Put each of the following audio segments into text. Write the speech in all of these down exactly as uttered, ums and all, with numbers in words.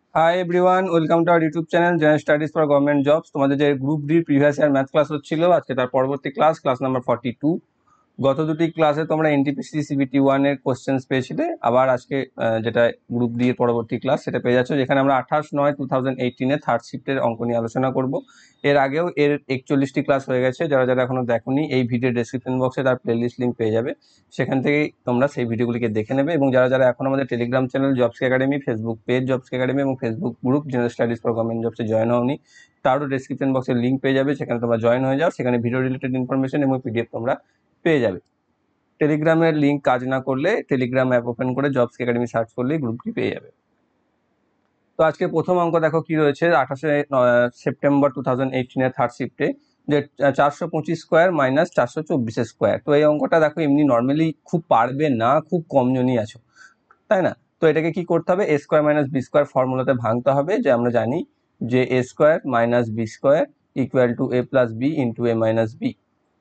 High everyone, welcome to our YouTube channel general studies for government jobs. তোমাদের যে group D previous year math class হচ্ছিল, আজকে তার পরবর্তী class class number forty two. গত দুটি ক্লাসে তোমরা এনটিপিসি সিবিটি ওয়ান এর কোশ্চেন্স পেয়েছিলে, আবার আজকে যেটা গ্রুপ ডি এর পরবর্তী ক্লাস সেটা পেয়ে যাচ্ছ, যেখানে আমরা আঠাশ নয় টু থাউজেন্ড এইটিনে থার্ড শিফটের অঙ্ক নিয়ে আলোচনা করব। এর আগেও এর একচল্লিশটি ক্লাস হয়ে গেছে। যারা যারা এখনো দেখোনি, এই ভিডিও ডেসক্রিপশন বক্সে তার প্লেলিস্ট লিঙ্ক পেয়ে যাবে, সেখান থেকেই তোমরা সেই ভিডিওগুলিকে দেখে নেবে। এবং যারা যারা এখন আমাদের Telegram channel jobs academy, Facebook page jobs academy এবং Facebook group general studies for government জবসে জয়েন হওনি, তারও ডেসক্রিপশন বক্সে লিঙ্ক পেয়ে যাবে, সেখানে তোমরা জয়েন হয়ে যাও। সেখানে ভিডিও রিলেটেড ইনফরমেশন এবং পিডিএফ তোমরা পেয়ে যাবে। টেলিগ্রামের লিঙ্ক কাজ না করলে টেলিগ্রাম অ্যাপ ওপেন করে জবস একাডেমি সার্চ করলেই গ্রুপটি পেয়ে যাবে। তো আজকে প্রথম অঙ্ক দেখো কি রয়েছে, আঠাশে সেপ্টেম্বর টু থাউজেন্ড এইটিনের থার্ড শিফটে, যে চারশো পঁচিশ স্কোয়ার মাইনাস চারশো চব্বিশের স্কোয়ার। তো এই অঙ্কটা দেখো এমনি নর্মালি খুব পারবে না, খুব কম জনই আছো, তাই না? তো এটাকে কি করতে হবে, A square minus B square ফর্মুলাতে ভাঙতে হবে। যে আমরা জানি যে A square minus B square equal to A plus B into A minus B.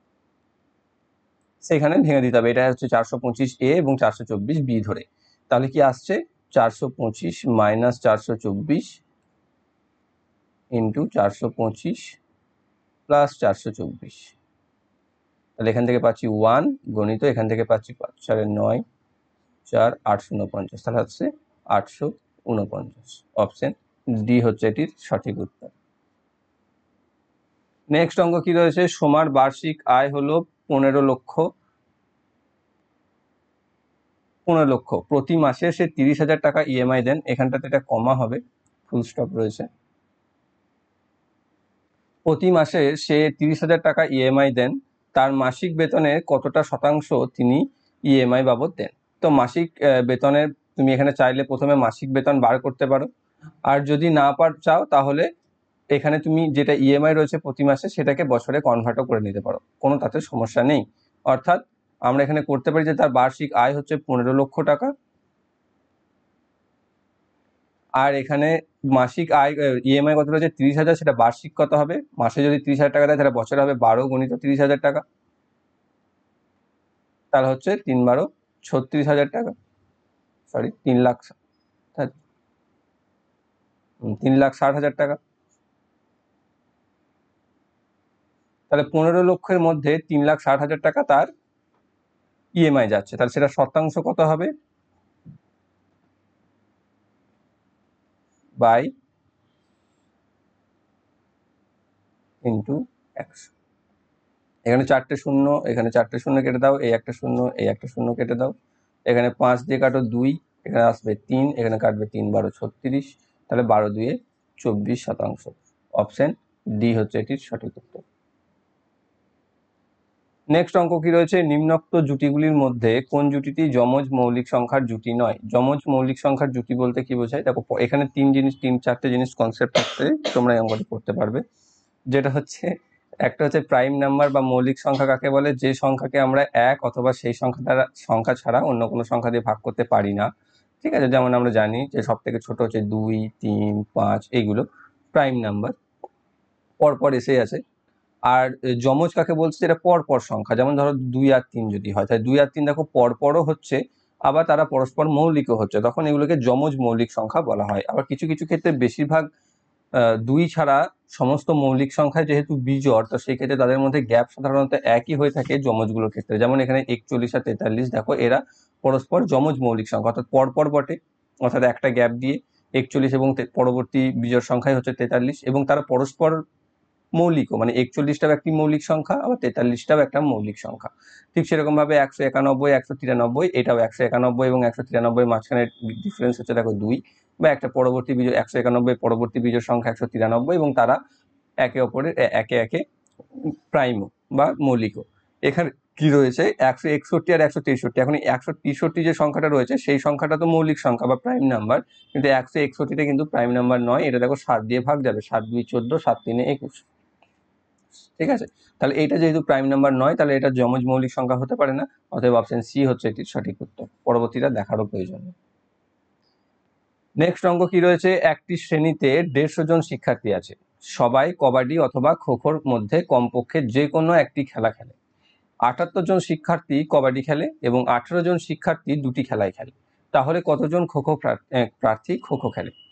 সেখানে ভেঙে দিতে হবে। এটা হচ্ছে চারশো পঁচিশ এ এবং চারশো চব্বিশ বি ধরে। তাহলে কি আসছে, চারশো পঁচিশ মাইনাস চারশো চব্বিশ ইন্টু চারশো পঁচিশ প্লাস চারশো চব্বিশ। তাহলে এখান থেকে পাচ্ছি ওয়ান গণিত, এখান থেকে পাচ্ছি পাঁচ চারে নয়, চার আটশো উনপঞ্চাশ। তাহলে হচ্ছে আটশো উনপঞ্চাশ। অপশন ডি হচ্ছে এটির সঠিক উত্তর। নেক্সট অঙ্ক কি রয়েছে, সোমার বার্ষিক আয় হলো পনেরো লক্ষ পনেরো লক্ষ প্রতি মাসে সে তিরিশ হাজার টাকা ইএমআই দেন। এখানটাতে এটা কমা হবে, ফুল স্টপ রয়েছে। প্রতি মাসে সে তিরিশ হাজার টাকা ইএমআই দেন, তার মাসিক বেতনের কতটা শতাংশ তিনি ইএমআই বাবদ দেন। তো মাসিক বেতনের তুমি এখানে চাইলে প্রথমে মাসিক বেতন বার করতে পারো, আর যদি না পার চাও তাহলে এখানে তুমি যেটা ইএমআই রয়েছে প্রতি মাসে সেটাকে বছরে কনভার্টও করে নিতে পারো, কোনো তাতে সমস্যা নেই। অর্থাৎ আমরা এখানে করতে পারি যে তার বার্ষিক আয় হচ্ছে পনেরো লক্ষ টাকা, আর এখানে মাসিক আয় ইএমআই কত রয়েছে তিরিশ হাজার, সেটা বার্ষিক কত হবে, মাসে যদি তিরিশ হাজার টাকা দেয় তাহলে বছরে হবে বারো গণিত তিরিশ হাজার টাকা। তাহলে হচ্ছে তিন বারো ছত্রিশ হাজার টাকা, সরি তিন লাখ তিন লাখ ষাট হাজার টাকা। তাহলে পনেরো লক্ষের মধ্যে তিন লাখ ষাট হাজার টাকা তার ইএমআই যাচ্ছে, তাহলে সেটা শতাংশ কত হবে, বাই ইন্টু একশো। এখানে চারটে শূন্য, এখানে চারটে শূন্য কেটে দাও, এই একটা শূন্য, এই একটা শূন্য কেটে দাও, এখানে পাঁচ দিয়ে কাটো দুই, এখানে আসবে তিন, এখানে কাটবে তিন বারো ছত্রিশ, তাহলে বারো দুয়ে চব্বিশ শতাংশ। অপশন ডি হচ্ছে এটির সঠিক উত্তর। নেক্সট অঙ্ক কি রয়েছে, নিম্নোক্ত জুটিগুলির মধ্যে কোন জুটিটি যমজ মৌলিক সংখ্যার জুটি নয়। যমজ মৌলিক সংখ্যার জুটি বলতে কি বোঝায়, দেখো এখানে তিন জিনিস তিন চারটে জিনিস কনসেপ্ট থাকতে তোমরা এই অঙ্কটি করতে পারবে। যেটা হচ্ছে, একটা হচ্ছে প্রাইম নাম্বার বা মৌলিক সংখ্যা কাকে বলে, যে সংখ্যাকে আমরা এক অথবা সেই সংখ্যা দ্বারা সংখ্যা ছাড়া অন্য কোনো সংখ্যা দিয়ে ভাগ করতে পারি না। ঠিক আছে, যেমন আমরা জানি যে সব থেকে ছোট হচ্ছে দুই, তিন, পাঁচ, এইগুলো প্রাইম নাম্বার, পরপর এসে আছে। আর যমজ কাকে বলছে, যেটা পরপর সংখ্যা, যেমন ধরো দুই আর তিন যদি হয়, তাহলে দুই আর তিন দেখো পরপরও হচ্ছে, আবার তারা পরস্পর মৌলিকও হচ্ছে, তখন এগুলোকে যমজ মৌলিক সংখ্যা বলা হয়। আবার কিছু কিছু ক্ষেত্রে বেশিরভাগ দুই ছাড়া সমস্ত মৌলিক সংখ্যায় যেহেতু বিজোড়, তো সেই ক্ষেত্রে তাদের মধ্যে গ্যাপ সাধারণত একই হয়ে থাকে যমজগুলোর ক্ষেত্রে। যেমন এখানে একচল্লিশ আর তেতাল্লিশ, দেখো এরা পরস্পর যমজ মৌলিক সংখ্যা, অর্থাৎ পরপর বটে, অর্থাৎ একটা গ্যাপ দিয়ে একচল্লিশ এবং পরবর্তী বিজোড় সংখ্যাই হচ্ছে তেতাল্লিশ, এবং তারা পরস্পর মৌলিকও, মানে একচল্লিশটাও একটি মৌলিক সংখ্যা, আবার তেতাল্লিশটাও একটা মৌলিক সংখ্যা। ঠিক সেরকম ভাবে একশো একানব্বই একশো তিরানব্বই, এটাও একশো একানব্বই এবং একশো তিরানব্বই মাঝখানে ডিফারেন্স হচ্ছে দেখো দুই, বা একটা পরবর্তী বিজোড় একশো একানব্বই পরবর্তী বিজোড় সংখ্যা একশো তিরানব্বই, এবং তারা একে অপরের একে একে প্রাইমও বা মৌলিকও। এখানে কি রয়েছে, একশো একষট্টি আর একশো তেষট্টি, এখন একশো তেষট্টি যে সংখ্যাটা রয়েছে সেই সংখ্যাটা তো মৌলিক সংখ্যা বা প্রাইম নাম্বার, কিন্তু একশো একষট্টিটা কিন্তু প্রাইম নাম্বার নয়। এটা দেখো সাত দিয়ে ভাগ যাবে, সাত দুই চোদ্দ, সাত তিনে একুশ। ঠিক আছে, তাহলে এটা যেহেতু প্রাইম নাম্বার নয়, তাহলে এটা যমজ মৌলিক সংখ্যা হতে পারে না, অতএব অপশন সি হচ্ছে এটির সঠিক উত্তর। পরবর্তীটা দেখারও প্রয়োজন নেই। নেক্সট অঙ্ক কি রয়েছে, একটি শ্রেণীতে দেড়শো জন শিক্ষার্থী আছে, সবাই কবাডি অথবা খোখোর মধ্যে কমপক্ষে যে কোনো একটি খেলা খেলে। আটাত্তর জন শিক্ষার্থী কবাডি খেলে এবং আঠারো জন শিক্ষার্থী দুটি খেলায় খেলে, তাহলে কতজন খোখো প্রার্থী খোখো খেলে।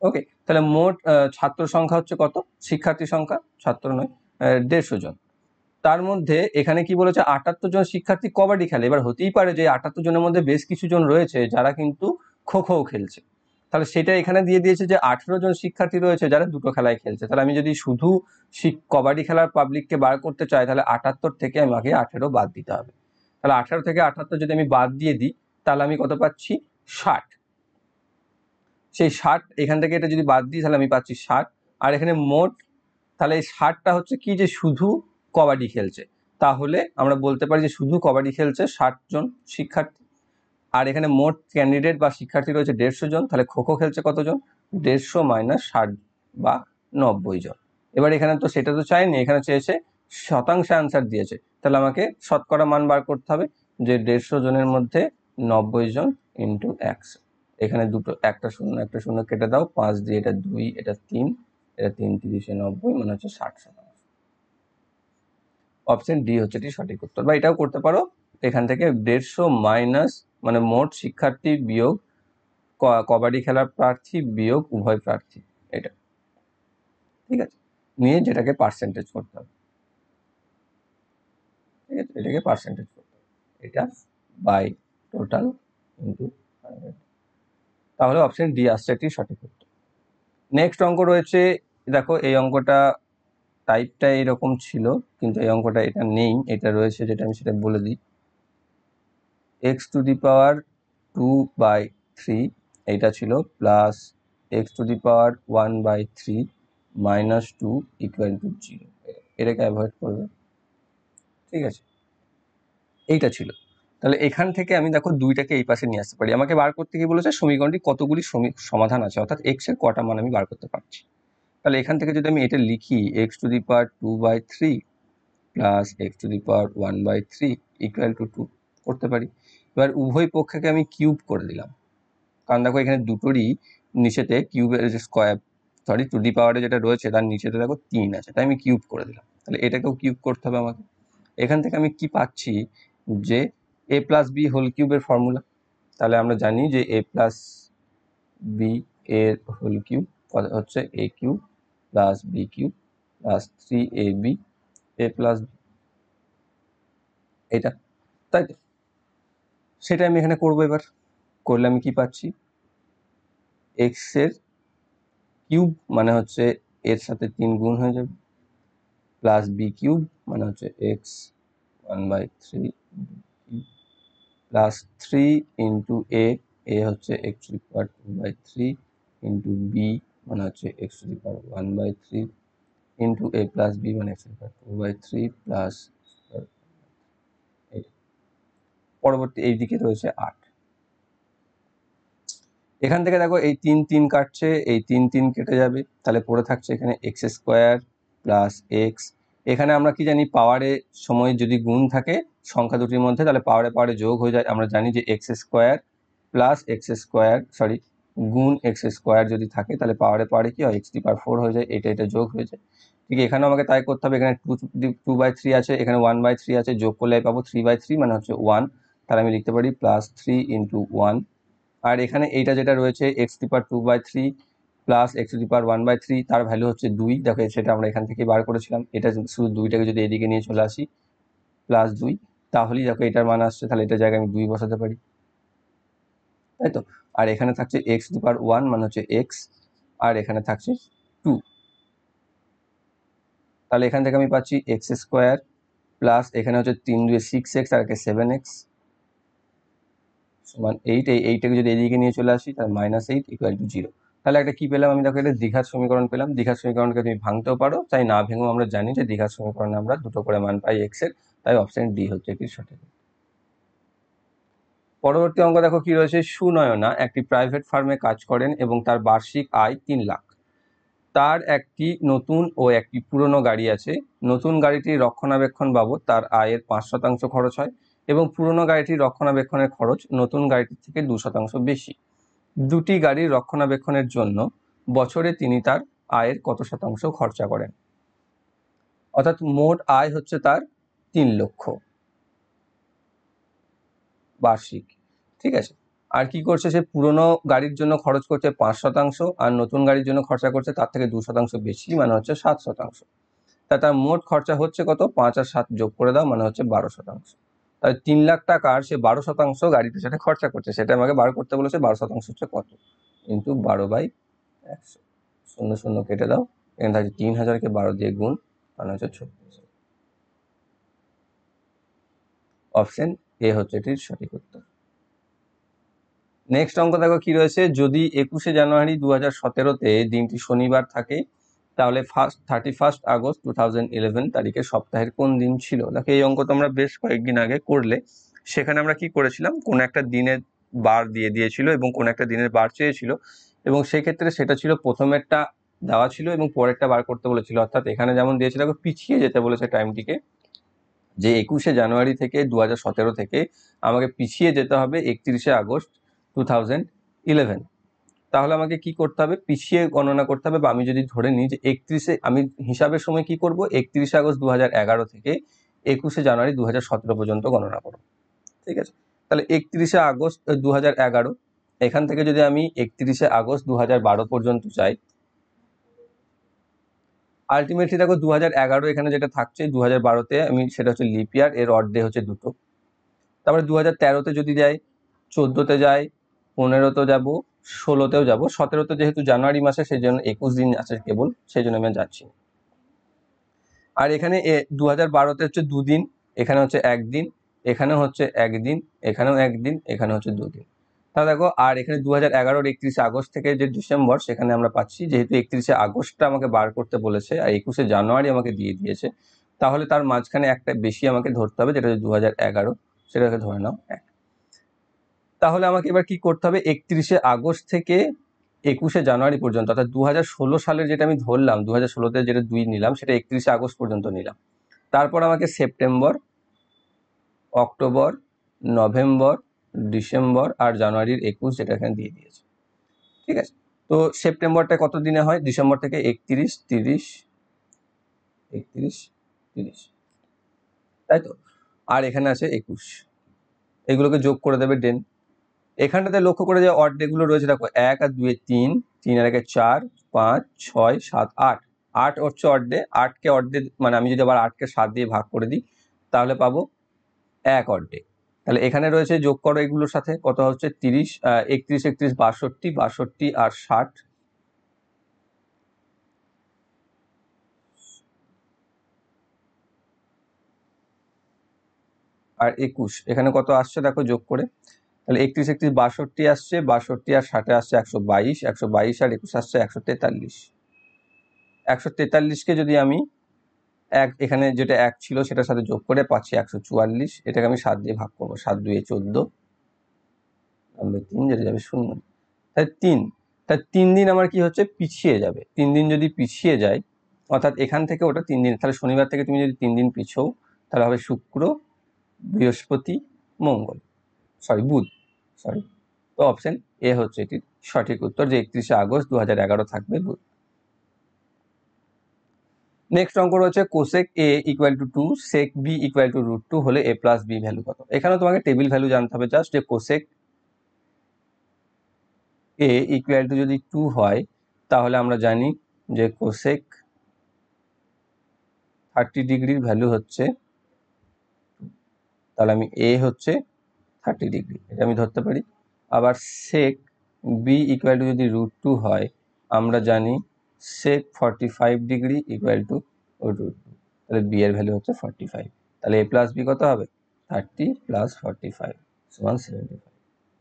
ওকে, তাহলে মোট ছাত্র সংখ্যা হচ্ছে কত, শিক্ষার্থী সংখ্যা, ছাত্র নয়, দেড়শো জন। তার মধ্যে এখানে কি বলেছে, আটাত্তর জন শিক্ষার্থী কবাডি খেলে। এবার হতেই পারে যে আটাত্তর জনের মধ্যে বেশ কিছু জন রয়েছে যারা কিন্তু খো খো খেলছে, তাহলে সেটা এখানে দিয়ে দিয়েছে যে আঠেরো জন শিক্ষার্থী রয়েছে যারা দুটো খেলায় খেলছে। তাহলে আমি যদি শুধু কবাডি খেলার পাবলিককে বার করতে চাই, তাহলে আটাত্তর থেকে আমাকে আঠেরো বাদ দিতে হবে। তাহলে আঠেরো থেকে আটাত্তর যদি আমি বাদ দিয়ে দিই, তাহলে আমি কত পাচ্ছি, ষাট। সেই ষাট এখান থেকে এটা যদি বাদ দিই, তাহলে আমি পাচ্ছি ষাট। আর এখানে মোট, তাহলে এই ষাটটা হচ্ছে কি, যে শুধু কবাডি খেলছে। তাহলে আমরা বলতে পারি যে শুধু কবাডি খেলছে ষাট জন শিক্ষার্থী। আর এখানে মোট ক্যান্ডিডেট বা শিক্ষার্থী রয়েছে দেড়শো জন। তাহলে খো খো খেলছে কতজন, দেড়শো মাইনাস ষাট বা নব্বই জন। এবার এখানে তো সেটা তো চাইনি, এখানে চেয়েছে শতাংশে আনসার দিয়েছে। তাহলে আমাকে শতকরা মান বার করতে হবে, যে দেড়শো জনের মধ্যে নব্বই জন ইন্টু একশো। এখানে দুটো, একটা শূন্য একটা শূন্য কেটে দাও, পাঁচ দিয়ে এটা দুই, এটা তিন, এটা তিন তিরিশে নব্বই, মানে হচ্ছে ষাট শতাংশ। অপশন ডি হচ্ছে এটি সঠিক উত্তর। বা এটাও করতে পারো, এখান থেকে দেড়শো মাইনাস মানে মোট শিক্ষার্থী বিয়োগ কবাডি খেলার প্রার্থী বিয়োগ উভয় প্রার্থী, এটা ঠিক আছে, নিয়ে যেটাকে পার্সেন্টেজ করতে হবে। ঠিক আছে, এটাকে পার্সেন্টেজ করতে হবে, এটা বাই টোটাল ইন্টু হান্ড্রেড। তাহলে অপশন ডি আসছে এটি সঠিক উত্তর। নেক্সট অঙ্ক রয়েছে, দেখো এই অঙ্কটা টাইপটা এরকম ছিল, কিন্তু এই অঙ্কটা এটা নেই, এটা রয়েছে, যেটা আমি সেটা বলে দিই। X to the power two by three এইটা ছিল, plus X to the power one by three minus two equal to zero, এটাকে অ্যাভয়েড করবে। ঠিক আছে, এইটা ছিল। তাহলে এখান থেকে আমি দেখো দুইটাকে এই পাশে নিয়ে আসতে পারি। আমাকে বার করতে কি বলেছে, সমীকরণটি কতগুলি সমাধান আছে, অর্থাৎ এক্স এর কটা মান আমি বার করতে পারছি। তাহলে এখান থেকে যদি আমি এটা লিখি, X to the power two by three plus X to the power one by three equal to two করতে পারি। এবার উভয় পক্ষকে আমি কিউব করে দিলাম, কারণ দেখো এখানে দুটোরই নিচেতে কিউবের স্কোয়ার, সরি টু দি পাওয়ারে যেটা রয়েছে তার নিচেতে দেখো তিন আছে, তাই আমি কিউব করে দিলাম। তাহলে এটাকেও কিউব করতে হবে আমাকে। এখান থেকে আমি কি পাচ্ছি, যে এ প্লাস বি হোল কিউবের ফর্মুলা। তাহলে আমরা জানি যে এ প্লাস বি এর হোল কিউব হচ্ছে A cube plus B cube plus three A B A plus B, এটা তাই তো, সেটা আমি এখানে করবো। এবার করলে আমি কি পাচ্ছি, এক্স এর কিউব মানে হচ্ছে এর সাথে তিন গুণ হয়ে যাবে, প্লাস বি কিউব মানে হচ্ছে X one by three plus three into A, A হচ্ছে X to the power two by three into B মানে হচ্ছে X to the power one by three into A plus B মানে X to the power two by three plus, পরবর্তী এই দিকে রয়েছে আট। এখান থেকে দেখো এই তিন তিন কাটছে, এই তিন তিন কেটে যাবে, তাহলে পড়ে থাকছে এখানে এক্স স্কোয়ার প্লাস এক্স। এখানে আমরা কি জানি, পাওয়ারে সময় যদি গুণ থাকে সংখ্যা দুটির মধ্যে, তাহলে পাওয়ারে পাওয়ারে যোগ হয়ে যায়। আমরা জানি যে X square plus X square sorry গুণ এক্স স্কোয়ার যদি থাকে, তাহলে পাওয়ারে পাওয়ারে কি হয়, X to the power four হয়ে যায়, এটা এটা যোগ হয়ে যায়। ঠিক এখানেও আমাকে তাই করতে হবে। এখানে টু টু বাই থ্রি আছে, এখানে ওয়ান বাই থ্রি আছে, যোগ করলে পাবো থ্রি বাই থ্রি মানে হচ্ছে ওয়ান। তাহলে আমি লিখতে পারি প্লাস থ্রি ইন্টু ওয়ান। আর এখানে এইটা যেটা রয়েছে X to the power two by three plus X to the power one by three, তার ভ্যালু হচ্ছে দুই। দেখো সেটা আমরা এখান থেকে বার করেছিলাম। এটা শুধু দুইটাকে যদি এদিকে নিয়ে চলে আসি, প্লাস দুই, তাহলেই দেখো এটার মান আসছে, তাহলে এটার জায়গায় আমি দুই বসাতে পারি, তাই তো। আর এখানে থাকছে X to the power one মানে হচ্ছে এক্স, আর এখানে থাকছে টু। তাহলে এখান থেকে আমি পাচ্ছি এক্স স্কোয়ার প্লাস এখানে হচ্ছে তিন দুই সিক্স এক্স আর একে সেভেন এক্স সমান এইট। এই এইটাকে যদি এদিকে নিয়ে চলে আসি, তাহলে minus eight equal to zero. তাহলে একটা কি পেলাম আমি, দেখো এটা দ্বিঘাত সমীকরণ পেলাম। দ্বিঘাত সমীকরণকে তুমি ভাঙতেও পারো, তাই না ভেঙেও আমরা জানি যে দ্বিঘাত সমীকরণে আমরা দুটো করে মান পাই এক্স এর, তাই অপশন ডি হচ্ছে কি সঠিক। পরবর্তী অঙ্ক দেখো কি রয়েছে, সুনয়না একটি প্রাইভেট ফার্মে কাজ করেন এবং তার বার্ষিক আয় তিন লাখ। তার একটি নতুন ও একটি পুরনো গাড়ি আছে। নতুন গাড়িটির রক্ষণাবেক্ষণ বাবদ তার আয়ের পাঁচ শতাংশ খরচ হয় এবং পুরনো গাড়িটির রক্ষণাবেক্ষণের খরচ নতুন গাড়িটির থেকে দু শতাংশ বেশি। দুটি গাড়ির রক্ষণাবেক্ষণের জন্য বছরে তিনি তার আয়ের কত শতাংশ খরচা করেন। অর্থাৎ মোট আয় হচ্ছে তার তিন লক্ষ বার্ষিক, ঠিক আছে। আর কি করছে, সে পুরনো গাড়ির জন্য খরচ করছে পাঁচ শতাংশ, আর নতুন গাড়ির জন্য খরচা করছে তার থেকে দু শতাংশ বেশি, মানে হচ্ছে সাত শতাংশ। তা তার মোট খরচা হচ্ছে কত, পাঁচ আর সাত যোগ করে দাও, মানে হচ্ছে বারো শতাংশ। তাহলে তিন লাখ টাকার সে বারো শতাংশ গাড়ির পেছনে খরচা করছে, সেটা আমাকে বার করতে বলেছে। বারো শতাংশ হচ্ছে কত, কিন্তু বারো বাই একশো, শূন্য শূন্য কেটে দাও, এখানে থাকছে তিন হাজারকে বারো দিয়ে গুণ, মানে হচ্ছে ছত্রিশ। অপশন এ হচ্ছে এটির সঠিক উত্তর। নেক্সট অঙ্ক দেখো কি রয়েছে, যদি একুশে জানুয়ারি দু হাজার সতেরোতে দিনটি শনিবার থাকে, তাহলে first thirty first August two thousand eleven তারিখে সপ্তাহের কোন দিন ছিল। দেখো এই অঙ্ক তো আমরা বেশ কয়েকদিন আগে করলে, সেখানে আমরা কি করেছিলাম, কোন একটা দিনের বার দিয়ে দিয়েছিল এবং কোন একটা দিনের বার চেয়েছিল, এবং সেক্ষেত্রে সেটা ছিল প্রথমেরটা দেওয়া ছিল এবং পরেরটা বার করতে বলেছিল। অর্থাৎ এখানে যেমন দিয়েছিল, দেখো পিছিয়ে যেতে বলেছে টাইমটিকে, যে একুশে জানুয়ারি থেকে দু হাজার সতেরো থেকে আমাকে পিছিয়ে যেতে হবে একত্রিশে আগস্ট টু থাউজেন্ড ইলেভেন। তাহলে আমাকে কি করতে হবে, পিছিয়ে গণনা করতে হবে। বা আমি যদি ধরে নিই যে একত্রিশে, আমি হিসাবের সময় কি করব, একত্রিশে আগস্ট দু হাজার এগারো থেকে একুশে জানুয়ারি দু হাজার সতেরো পর্যন্ত গণনা করব। ঠিক আছে, তাহলে একত্রিশে আগস্ট দু হাজার এগারো, এখান থেকে যদি আমি একত্রিশে আগস্ট দু হাজার বারো পর্যন্ত চাই, আলটিমেটলি দেখো দু হাজার এগারো এখানে যেটা থাকছে, দু হাজার বারোতে আমি সেটা হচ্ছে লিপ ইয়ার, এর অর্ধে হচ্ছে দুটো। তারপরে দু হাজার তেরোতে যদি যাই, চোদ্দোতে যাই, পনেরোতে যাব, ষোলোতেও যাব, সতেরোতে যেহেতু জানুয়ারি মাসে সেই জন্য একুশ দিন আছে কেবল, সেই জন্য আমি যাচ্ছি। আর এখানে দু হাজার বারোতে হচ্ছে দুদিন, এখানে হচ্ছে একদিন, এখানে হচ্ছে একদিন, এখানেও একদিন, এখানে হচ্ছে দুদিন। তাহলে দেখো, আর এখানে দু হাজার এগারোর একত্রিশে আগস্ট থেকে যে ডিসেম্বর, সেখানে আমরা পাচ্ছি, যেহেতু একত্রিশে আগস্টটা আমাকে বার করতে বলেছে আর একুশে জানুয়ারি আমাকে দিয়ে দিয়েছে, তাহলে তার মাঝখানে একটা বেশি আমাকে ধরতে হবে, যেটা হচ্ছে দু হাজার এগারো, সেটাকে ধরে নাও এক। তাহলে আমাকে এবার কি করতে হবে, একত্রিশে আগস্ট থেকে একুশে জানুয়ারি পর্যন্ত, অর্থাৎ দু হাজার ষোলো সালের যেটা আমি ধরলাম, দু হাজার ষোলোতে যেটা দুই নিলাম, সেটা একত্রিশে আগস্ট পর্যন্ত নিলাম। তারপর আমাকে সেপ্টেম্বর, অক্টোবর, নভেম্বর, ডিসেম্বর আর জানুয়ারির একুশ, যেটা এখানে দিয়ে দিয়েছে। ঠিক আছে, তো সেপ্টেম্বরটা কত দিনে হয়, ডিসেম্বর থেকে একত্রিশ, তিরিশ, একত্রিশ, তিরিশ, তাই তো। আর এখানে আছে একুশ, এগুলোকে যোগ করে দেবে ডেন। এখানটাতে লক্ষ্য করে যে অড ডেগুলো রয়েছে, দেখো এক আর দুয়ে তিন, তিন আর একে চার, পাঁচ, ছয়, সাত, আট। আট হচ্ছে অড ডে, আটকে অড ডে মানে আমি যদি আবার আটকে সাত দিয়ে ভাগ করে দিই, তাহলে পাবো এক অড ডে। তাহলে এখানে রয়েছে, যোগ করো এগুলোর সাথে, কত হচ্ছে তিরিশ, একত্রিশ, একত্রিশ, বাষট্টি, বাষট্টি আর ষাট, আর একুশ, এখানে কত আসছে দেখো যোগ করে, তাহলে একত্রিশ, একত্রিশ, বাষট্টি আসছে, বাষট্টি আর ষাটে আসছে একশো বাইশ, একশো বাইশ আর একুশ আসছে একশো তেতাল্লিশ। একশো তেতাল্লিশকে যদি আমি এক, এখানে যেটা এক ছিল সেটার সাথে যোগ করে পাচ্ছি একশো চুয়াল্লিশ, এটাকে আমি সাত দিয়ে ভাগ করবো, সাত দুয়ে চোদ্দ, নাম্বার তিন, যেটা যাবে শূন্য। তাই তিন, তাই তিন দিন আমার কি হচ্ছে, পিছিয়ে যাবে। তিন দিন যদি পিছিয়ে যায়, অর্থাৎ এখান থেকে ওটা তিন দিন, তাহলে শনিবার থেকে তুমি যদি তিন দিন পিছও, তাহলে হবে শুক্র, বৃহস্পতি, মঙ্গল, সরি বুধ, সরি। তো অপশন এ হচ্ছে এটির সঠিক উত্তর, যে একত্রিশে আগস্ট দু হাজার এগারো থাকবে বুধ। নেক্সট অঙ্ক রয়েছে, cosec A equal to two, sec B equal to root two হলে এ প্লাস বি ভ্যালু কত। এখানে তোমাকে টেবিল ভ্যালু জানতে হবে জাস্ট, যে কোসেক এ ইকুয়াল টু যদি টু হয়, তাহলে আমরা জানি যে কোসেক থার্টি ডিগ্রির ভ্যালু হচ্ছে, তাহলে আমি এ হচ্ছে থার্টি ডিগ্রি, এটা আমি ধরতে পারি। আবার সেক বি ইকুয়াল টু যদি রুট টু হয়, আমরা জানি sec forty five degree equal to root two, তাহলে বি এর ভ্যালু হচ্ছে ফর্টি ফাইভ। তাহলে এ প্লাস বি কত হবে, থার্টি প্লাস ফর্টি ফাইভ সমান সেভেন্টি ফাইভ।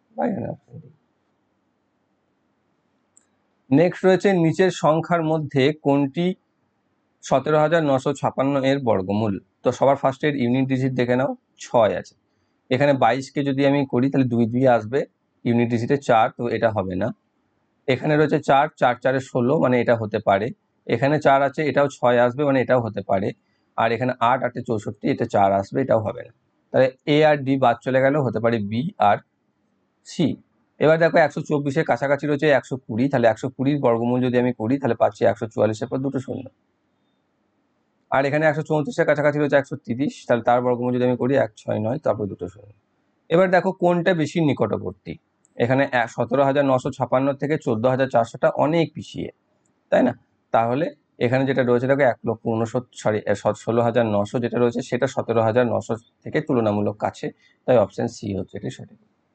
নেক্সট রয়েছে, নিচের সংখ্যার মধ্যে কোনটি সতেরো হাজার নশো ছাপান্ন এর বর্গমূল। তো সবার ফার্স্ট এর ইউনিট ডিজিট দেখে নাও, ছয় আছে। এখানে বাইশকে যদি আমি করি, তাহলে দুই দুই আসবে, ইউনিট ডিজিটে চার, তো এটা হবে না। এখানে রয়েছে চার, চার চারে ষোলো, মানে এটা হতে পারে। এখানে চার আছে, এটাও ছয় আসবে, মানে এটাও হতে পারে। আর এখানে আট, আটে চৌষট্টি, এটা চার আসবে, এটাও হবে না। তাহলে এ আর ডি বাদ চলে গেলেও হতে পারে বি আর সি। এবার দেখো একশো চব্বিশের কাছাকাছি রয়েছে একশো কুড়ি, তাহলে একশো কুড়ির বর্গমূল যদি আমি করি, তাহলে পাচ্ছি একশো চুয়াল্লিশের পর দুটো শূন্য। আর এখানে একশো চৌত্রিশের কাছাকাছি রয়েছে একশো তিরিশ, তাহলে তার বর্গমূল যদি আমি করি এক ছয় নয়, তারপর দুটো শূন্য। এবার দেখো কোনটা বেশি নিকটবর্তী। এখানে সতেরো হাজার নশো ছাপান্ন থেকে চোদ্দ হাজার চারশোটা অনেক পিছিয়ে, তাই না? তাহলে এখানে যেটা রয়েছে দেখো এক লক্ষ উনসত্তর সরি ষোলো হাজার নশো যেটা রয়েছে সেটা সতেরো হাজার নশো থেকে তুলনামূলক কাছে, তাই অপশন সি হচ্ছে এটি সঠিক।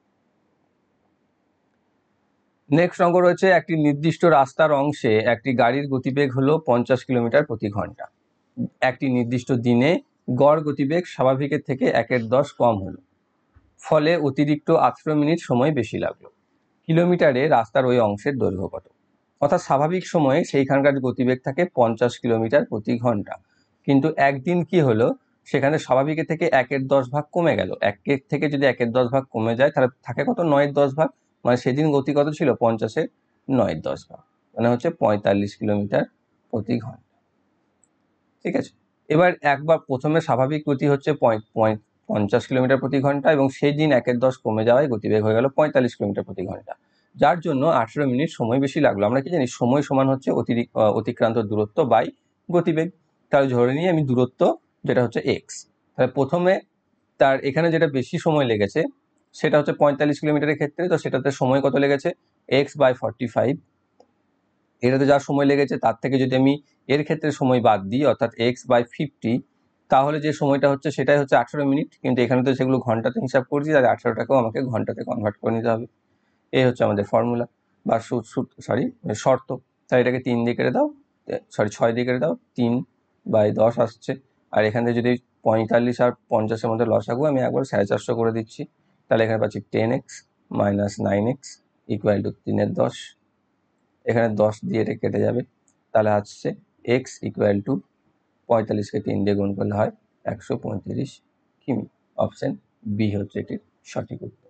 নেক্সট অঙ্ক রয়েছে, একটি নির্দিষ্ট রাস্তার অংশে একটি গাড়ির গতিবেগ হলো পঞ্চাশ কিলোমিটার প্রতি ঘন্টা। একটি নির্দিষ্ট দিনে গড় গতিবেগ স্বাভাবিকের থেকে একের দশ কম হলো, ফলে অতিরিক্ত আঠেরো মিনিট সময় বেশি লাগলো। কিলোমিটারে রাস্তার ওই অংশের দৈর্ঘ্য কত? অর্থাৎ স্বাভাবিক সময়ে সেইখানকার গতিবেগ থাকে পঞ্চাশ কিলোমিটার প্রতি ঘন্টা, কিন্তু একদিন কি হলো, সেখানে স্বাভাবিকের থেকে একের দশ ভাগ কমে গেল। একের থেকে যদি একের দশ ভাগ কমে যায় তাহলে থাকে কত? নয়ের দশ ভাগ। মানে সেদিন গতি কত ছিল? পঞ্চাশের নয়ের দশ ভাগ, মানে হচ্ছে পঁয়তাল্লিশ কিলোমিটার প্রতি ঘন্টা। ঠিক আছে, এবার একবার প্রথমে স্বাভাবিক গতি হচ্ছে পঞ্চাশ কিলোমিটার প্রতি ঘন্টা এবং সেই দিন একের দশ কমে যাওয়ায় গতিবেগ হয়ে গেল পঁয়তাল্লিশ কিলোমিটার প্রতি ঘন্টা, যার জন্য আঠেরো মিনিট সময় বেশি লাগলো। আমরা কি জানি? সময় সমান হচ্ছে অতিরিক্ত অতিক্রান্ত দূরত্ব বাই গতিবেগ। তাহলে ধরে নিই আমি দূরত্ব যেটা হচ্ছে এক্স, তাহলে প্রথমে তার এখানে যেটা বেশি সময় লেগেছে সেটা হচ্ছে পঁয়তাল্লিশ কিলোমিটারের ক্ষেত্রে, তো সেটাতে সময় কত লেগেছে? X by forty five. এটাতে যা সময় লেগেছে তার থেকে যদি আমি এর ক্ষেত্রে সময় বাদ দিই অর্থাৎ এক্স বাই ফিফটি, তাহলে যে সময়টা হচ্ছে সেটাই হচ্ছে আঠেরো মিনিট, কিন্তু এখানে তো সেগুলো ঘন্টাতে হিসাব করছি, তাহলে আঠেরোটাকেও আমাকে ঘন্টাতে কনভার্ট করে নিতে হবে। এই হচ্ছে আমাদের ফর্মুলা বা সরি শর্ত। তাই এটাকে তিন দিয়ে কেটে দাও, সরি ছয় দিয়ে কেটে দাও, তিন বাই দশ আসছে। আর এখান থেকে যদি পঁয়তাল্লিশ আর পঞ্চাশের মধ্যে লসাগু আমি একবার সাড়ে চারশো করে দিচ্ছি, তাহলে এখানে পাচ্ছি ten x minus nine x equal to তিনের দশ। এখানে দশ দিয়ে এটা কেটে যাবে, তাহলে আসছে এক্স ইকুয়াল টু পঁয়তাল্লিশকে তিন দিয়ে গুণ করলে হয় একশো পঁয়ত্রিশ কিমি। অপশন বি হচ্ছে এটির সঠিক উত্তর।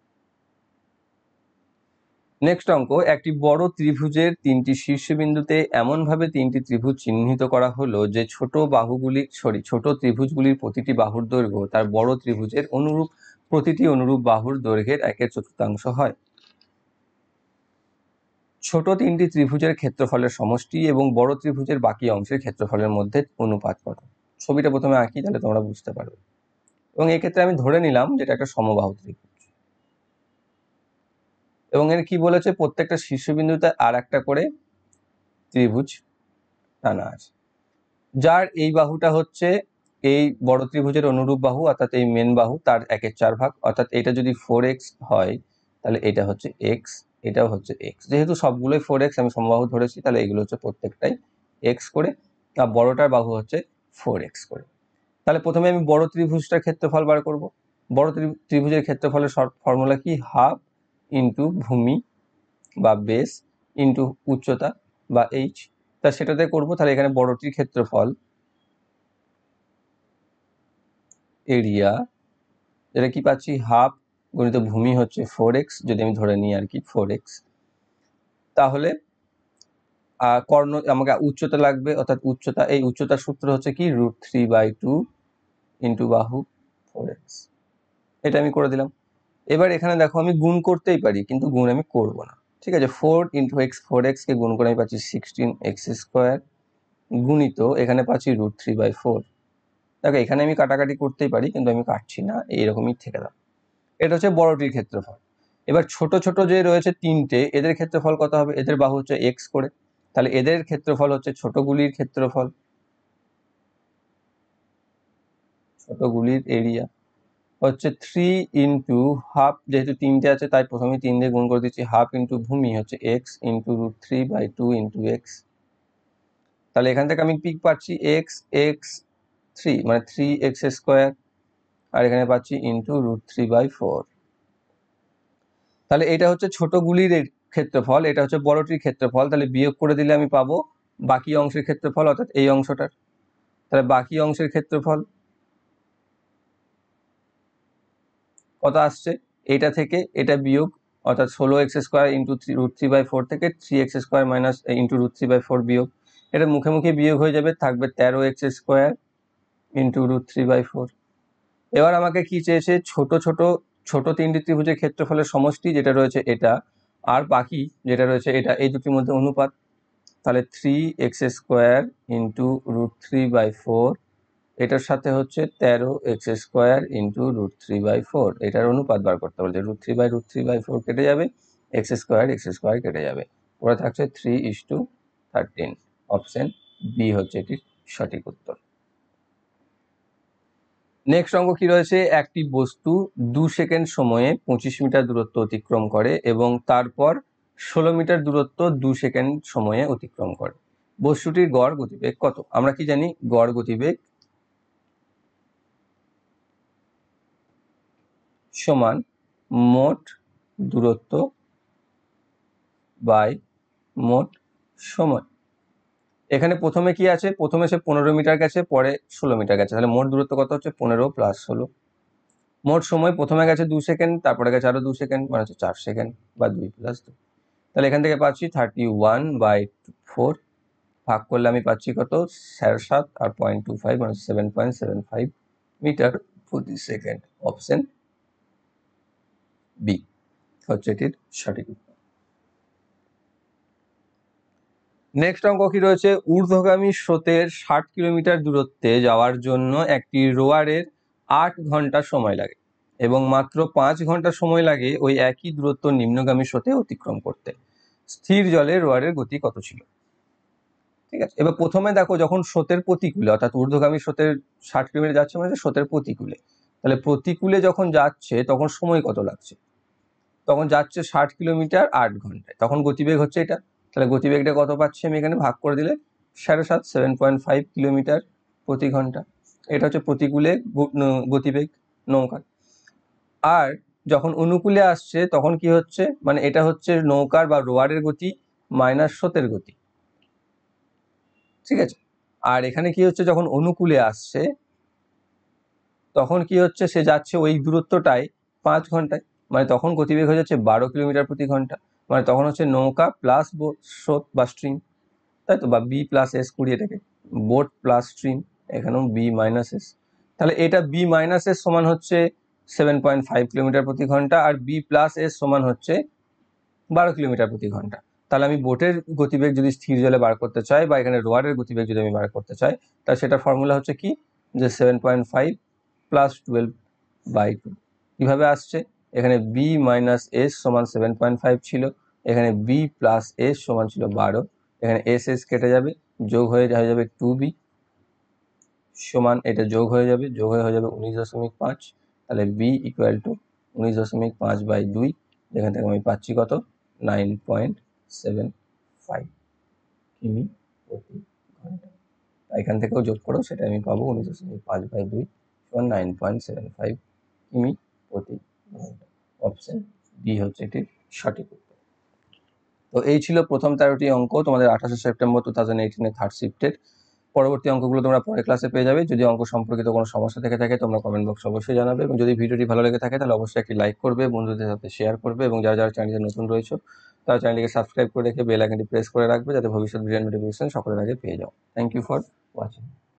নেক্সট অঙ্ক, একটি বড় ত্রিভুজের তিনটি শীর্ষবিন্দুতে এমনভাবে তিনটি ত্রিভুজ চিহ্নিত করা হলো যে ছোট বাহুগুলি সরি ছোট ত্রিভুজগুলির প্রতিটি বাহুর দৈর্ঘ্য তার বড় ত্রিভুজের অনুরূপ প্রতিটি অনুরূপ বাহুর দৈর্ঘ্যের একের চতুর্থাংশ হয়। ছোট তিনটি ত্রিভুজের ক্ষেত্রফলের সমষ্টি এবং বড় ত্রিভুজের বাকি অংশের ক্ষেত্রফলের মধ্যে অনুপাত কত? ছবিটা প্রথমে আঁকি, তাহলে তোমরা বুঝতে পারবে। এবং এক্ষেত্রে আমি ধরে নিলাম যেটা একটা সমবাহু ত্রিভুজ, এবং এর কি বলেছে? প্রত্যেকটা শীর্ষবিন্দুতে আর একটা করে ত্রিভুজ টানা আছে, যার এই বাহুটা হচ্ছে এই বড় ত্রিভুজের অনুরূপ বাহু, অর্থাৎ এই মেন বাহু, তার একের চার ভাগ। অর্থাৎ এটা যদি ফোর এক্স হয় তাহলে এটা হচ্ছে এক্স, এটাও হচ্ছে এক্স। যেহেতু সবগুলোই ফোর এক্স আমি সমবাহু ধরেছি, তাহলে এগুলো হচ্ছে প্রত্যেকটাই এক্স করে, আর বড়টার বাহু হচ্ছে ফোর এক্স করে। তাহলে প্রথমে আমি বড় ত্রিভুজটার ক্ষেত্রফল বার করব। বড় ত্রিভুজের ক্ষেত্রফলের ফর্মুলা কি? হাফ ইন্টু ভূমি বা বেস ইন্টু উচ্চতা বা এইচ। তা সেটাতে করবো। তাহলে এখানে বড়টির ক্ষেত্রফল এরিয়া, যেটা কি পাচ্ছি? হাফ গণিত ভূমি হচ্ছে ফোর এক্স, যদি আমি ধরে নিই আর কি ফোর এক্স। তাহলে কর্ণ আমাকে উচ্চতা লাগবে, অর্থাৎ উচ্চতা, এই উচ্চতার সূত্র হচ্ছে কি? Root three by two into বাহু ফোর এক্স। এটা আমি করে দিলাম। এবার এখানে দেখো আমি গুণ করতেই পারি, কিন্তু গুণ আমি করব না। ঠিক আছে, ফোর ইন্টু এক্স ফোর এক্সকে গুণ করে আমি পাচ্ছি সিক্সটিন এক্স স্কোয়ার গুণিত এখানে পাচ্ছি রুট থ্রি বাই ফোর। দেখো এখানে আমি কাটাকাটি করতেই পারি, কিন্তু আমি কাটছি না, এইরকমই থেকে দাও। এটা হচ্ছে বড়টির ক্ষেত্রফল। এবার ছোট ছোট যে রয়েছে তিনটে, এদের ক্ষেত্রফল কত হবে? এদের বাহু হচ্ছে এক্স করে, তাহলে এদের ক্ষেত্রফল হচ্ছে ছোটগুলির ক্ষেত্রফল, ছোটগুলির এরিয়া হচ্ছে থ্রি ইন্টু হাফ, যেহেতু তিনটে আছে তাই প্রথমে তিন দিয়ে গুণ করে দিচ্ছি, হাফ ইন্টু ভূমি হচ্ছে x into root three by two into x. তাহলে এখান থেকে আমি পিক পাচ্ছি এক্স এক্স থ্রি, মানে থ্রি এক্স স্কোয়ার, আর এখানে পাচ্ছি into root three by four. তাহলে এটা হচ্ছে ছোটগুলির ক্ষেত্রফল, এটা হচ্ছে বড়টির ক্ষেত্রফল। তাহলে বিয়োগ করে দিলে আমি পাবো বাকি অংশের ক্ষেত্রফল, অর্থাৎ এই অংশটার। তাহলে বাকি অংশের ক্ষেত্রফল কত আসছে? এটা থেকে এটা বিয়োগ, অর্থাৎ ষোলো x square into three root three by four থেকে three x square minus into root three by four বিয়োগ, এটা মুখে মুখে বিয়োগ হয়ে যাবে, থাকবে তেরো x square into root three by four. এবার আমাকে কি চেয়েছে? ছোট ছোট ছোট তিনটি ত্রিভুজের ক্ষেত্রফলের সমষ্টি যেটা রয়েছে এটা, আর বাকি যেটা রয়েছে এটা, এই দুটির মধ্যে অনুপাত। তাহলে three x square into root three by four এটার সাথে হচ্ছে তেরো x square into root three by four, এটার অনুপাত বার করতে বলছে। Root three by root three by four কেটে যাবে, এক্স স্কোয়ার এক্স স্কোয়ার কেটে যাবে, পরে থাকছে three is to thirteen. Option B হচ্ছে এটির সঠিক উত্তর। নেক্সট অঙ্ক কি রয়েছে, একটি বস্তু দু সেকেন্ড সময়ে পঁচিশ মিটার দূরত্ব অতিক্রম করে এবং তারপর ষোলো মিটার দূরত্ব দু সেকেন্ড সময়ে অতিক্রম করে, বস্তুটির গড় গতিবেগ কত? আমরা কি জানি, গড় গতিবেগ সমান মোট দূরত্ব বাই মোট সময়। এখানে প্রথমে কি আছে, প্রথমে সে পনেরো মিটার গেছে, পরে ষোলো মিটার গেছে, তাহলে মোট দূরত্ব কত হচ্ছে, পনেরো প্লাস ষোলো। মোট সময় প্রথমে গেছে দু সেকেন্ড, তারপরে গেছে আরো দু সেকেন্ড, মানে হচ্ছে চার সেকেন্ড বা দুই প্লাস দু। তাহলে এখান থেকে পাচ্ছি থার্টি ওয়ান বাই ফোর, ভাগ করলে আমি পাচ্ছি কত, সাড়ে সাত আর পয়েন্ট টু ফাইভ মানে seven point seven five metre প্রতি সেকেন্ড। অপশন বি হচ্ছে এটির সঠিক উত্তর। নেক্সট অঙ্ক কি রয়েছে, ঊর্ধ্বগামী স্রোতের ষাট কিলোমিটার দূরত্বে যাওয়ার জন্য একটি রোয়ারের আট ঘন্টা সময় লাগে এবং মাত্র পাঁচ ঘন্টা সময় লাগে ওই একই দূরত্ব নিম্নগামী স্রোতে অতিক্রম করতে। স্থির জলে রোয়ারের গতি কত ছিল? ঠিক আছে, এবার প্রথমে দেখো, যখন স্রোতের প্রতিকূলে অর্থাৎ ঊর্ধ্বগামী স্রোতের ষাট কিলোমিটার যাচ্ছে মানে স্রোতের প্রতিকূলে, তাহলে প্রতিকূলে যখন যাচ্ছে তখন সময় কত লাগছে, তখন যাচ্ছে ষাট কিলোমিটার আট ঘন্টায়, তখন গতিবেগ হচ্ছে এটা। তাহলে গতিবেগটা কত পাচ্ছি আমি এখানে, ভাগ করে দিলে সাড়ে সাত, সেভেন পয়েন্ট ফাইভ কিলোমিটার প্রতি ঘন্টা। এটা হচ্ছে প্রতিকূলে গতিবেগ নৌকার। আর যখন অনুকূলে আসছে তখন কি হচ্ছে, মানে এটা হচ্ছে নৌকার বা রোয়ারের গতি মাইনাস স্রোতের গতি। ঠিক আছে, আর এখানে কি হচ্ছে, যখন অনুকূলে আসছে তখন কি হচ্ছে, সে যাচ্ছে ওই দূরত্বটাই পাঁচ ঘন্টায়, মানে তখন গতিবেগ হয়ে যাচ্ছে বারো কিলোমিটার প্রতি ঘন্টা, মানে তখন হচ্ছে নৌকা প্লাস স্রোত বা স্ট্রিম, তাই তো, বা বি প্লাস এস কুড়ি, এটাকে বোট প্লাস স্ট্রিম, এখানেও বি মাইনাস এস। তাহলে এটা বি মাইনাস এস সমান হচ্ছে সেভেন পয়েন্ট ফাইভ কিলোমিটার প্রতি ঘন্টা, আর বি প্লাস এস সমান হচ্ছে বারো কিলোমিটার প্রতি ঘন্টা। তাহলে আমি বোটের গতিবেগ যদি স্থির জলে বার করতে চাই বা এখানে রোয়ারের গতিবেগ যদি আমি বার করতে চাই, তাহলে সেটা ফর্মুলা হচ্ছে কি, যে seven point five plus twelve by two. কীভাবে আসছে, এখানে বি মাইনাস এস সমান সেভেন পয়েন্ট ফাইভ ছিল, এখানে বি প্লাস এস সমান ছিল বারো, এখানে এস এস কেটে যাবে, যোগ হয়ে হয়ে যাবে টু বি সমান, এটা যোগ হয়ে যাবে, যোগ হয়ে হয়ে যাবে উনিশ দশমিক পাঁচ। তাহলে বি ইকুয়াল টু উনিশ দশমিক পাঁচ বাই দুই, যেখান থেকে আমি পাচ্ছি কত, নাইন পয়েন্ট সেভেন ফাইভ কিমি প্রতি ঘন্টা। এখান থেকেও যোগ করো, সেটা আমি পাবো উনিশ দশমিক পাঁচ বাই দুই সমান নাইন পয়েন্ট সেভেন ফাইভ কিমি প্রতি ঘন্টা। অপশন ডি হচ্ছে এটির সঠিক উত্তর। তো এই ছিল প্রথম তেরোটি অঙ্ক তোমাদের আঠাশে সেপ্টেম্বর টু থাউজেন্ড এইটিনের থার্ড শিফটের। পরবর্তী অঙ্কগুলো তোমরা পরের ক্লাসে পেয়ে যাবে। যদি অঙ্ক সম্পর্কিত কোনো সমস্যা থেকে থাকে তোমরা কমেন্ট বক্সে অবশ্যই জানাবে, এবং যদি ভিডিওটি ভালো লেগে থাকে তাহলে অবশ্যই একটি লাইক করবে, বন্ধুদের সাথে শেয়ার করবে, এবং যারা যারা চ্যানেলে নতুন রয়েছে তারা চ্যানেলটিকে সাবস্ক্রাইব করে রেখে বেল আইকনটি প্রেস করে রাখবে, যাতে ভবিষ্যৎ ভিডিও নোটিফিকেশন সকলের আগে পেয়ে যাও। Thank you for watching.